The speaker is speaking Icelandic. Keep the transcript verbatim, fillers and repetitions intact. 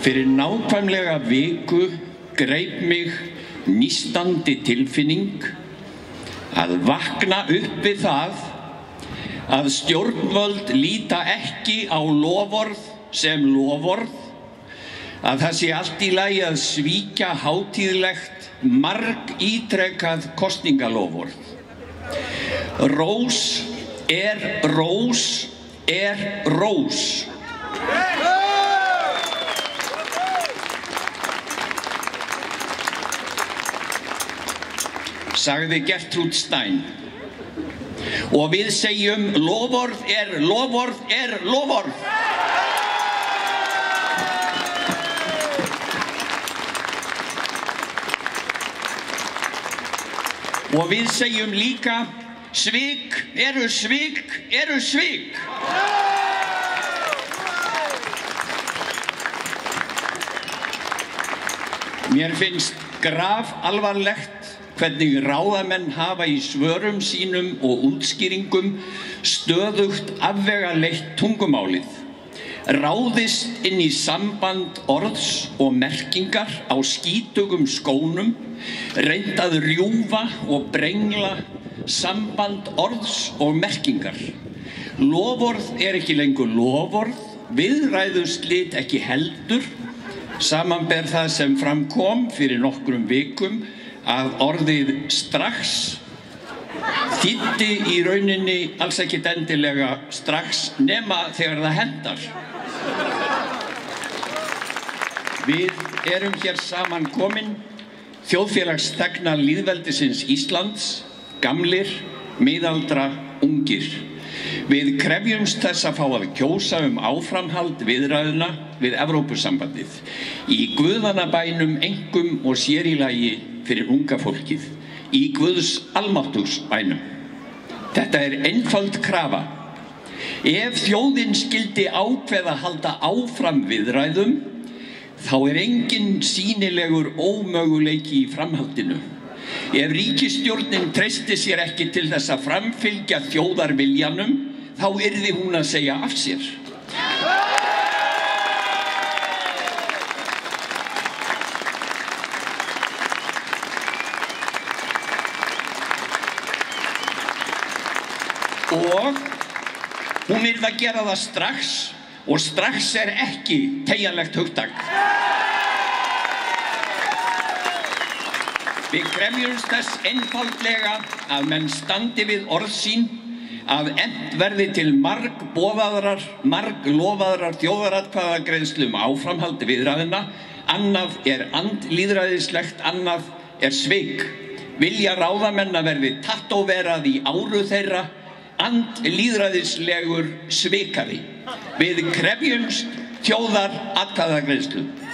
Fyrir nákvæmlega viku greip mig nístandi tilfinning að vakna upp við það að stjórnvöld líta ekki á loforð sem loforð, að það sé allt í lagi að svíkja hátíðlegt margítrekað kosningaloforð. Rós er rós er rós. Sagði Gertrúd Stein. Og við segjum loforð er loforð er loforð. Og við segjum líka svik eru svik eru svik. Mér finnst graf alvarlegt hvernig ráðamenn hafa í svörum sínum og útskýringum stöðugt afvegaleitt tungumálið, ráðist inn í samband orðs og merkingar á skítugum skónum, reynt að rjúfa og brengla samband orðs og merkingar. Loforð er ekki lengur loforð, viðræðuslit ekki heldur, samanber það sem fram kom fyrir nokkrum vikum að orðið strax þýddi í rauninni alls ekkert endilega strax nema þegar það hentar. Við erum hér saman komin, þjóðfélagsþegnar lýðveldisins Íslands, gamlir, miðaldra, ungir. Við krefjumst þess að fá að kjósa um áframhald viðræðna við Evrópusambandið, í guðanna bænum einkum og sér í lagi fyrir unga fólkið, í Guðs almáttugs bænum. Þetta er einföld krafa. Ef þjóðin skyldi ákveða að halda áfram viðræðum, þá er engin sýnilegur ómöguleiki í framhaldinu. Ef ríkisstjórnin treysti sér ekki til þess að framfylgja þjóðarviljanum, þá yrði hún að segja af sér. Og hún yrði að gera það strax, og strax er ekki teygjanlegt hugtak. Við krefjumst þess einfaldlega að menn standi við orð sín, að efnt verði til margboðaðrar, marglofaðrar þjóðaratkvæðagreiðslu um áframhald viðræðna. Annað er andlýðræðislegt, annað er svik. Vilja ráðamenn að verði tattóverað í áru þeirra, andlýðræðislegur svikari. Við krefjumst þjóðaratkvæðagreiðslu.